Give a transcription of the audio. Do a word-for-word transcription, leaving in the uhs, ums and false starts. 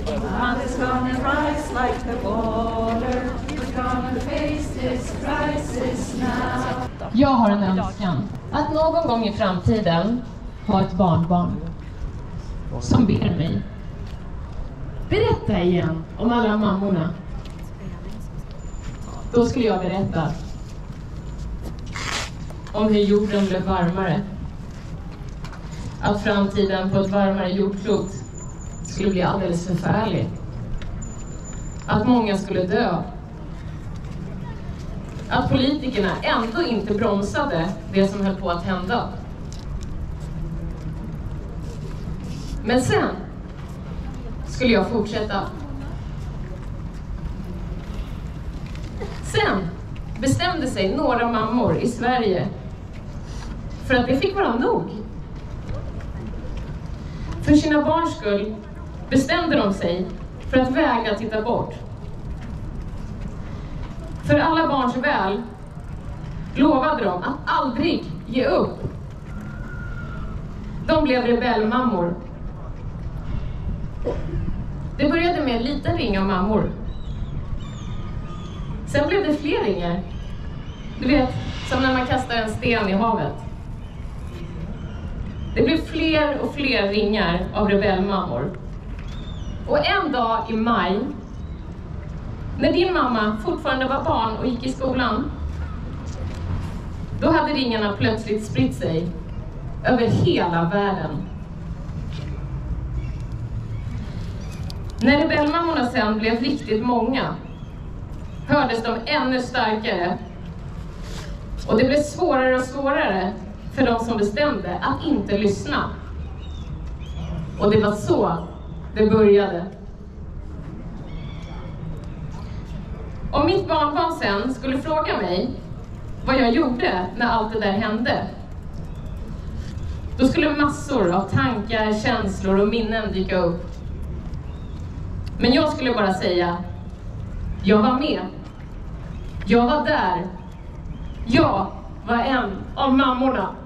Man is gonna rise like the water. We're gonna face this crisis now. Jag har en önskan att någon gång i framtiden ha ett barnbarn som ber mig: berätta igen om alla mammorna. Då skulle jag berätta om hur jorden blev varmare. Att framtiden på ett varmare jordklot skulle bli alldeles förfärlig. Att många skulle dö. Att politikerna ändå inte bromsade det som höll på att hända. Men sen skulle jag fortsätta. Sen bestämde sig några mammor i Sverige för att det fick vara nog. För sina barns skull bestämde de sig för att vägra titta bort. För alla barns väl lovade de att aldrig ge upp. De blev rebellmammor. Det började med en liten ring av mammor. Sen blev det fler ringar. Du vet, som när man kastar en sten i havet. Det blev fler och fler ringar av rebellmammor. Och en dag i maj, när din mamma fortfarande var barn och gick i skolan, då hade ringarna plötsligt spritt sig över hela världen. När rebellmammorna sen blev riktigt många hördes de ännu starkare. Och det blev svårare och svårare för de som bestämde att inte lyssna. Och det var så det började. Om mitt barnbarn sen skulle fråga mig vad jag gjorde när allt det där hände, då skulle massor av tankar, känslor och minnen dyka upp. Men jag skulle bara säga: jag var med. Jag var där. Jag var en av mammorna.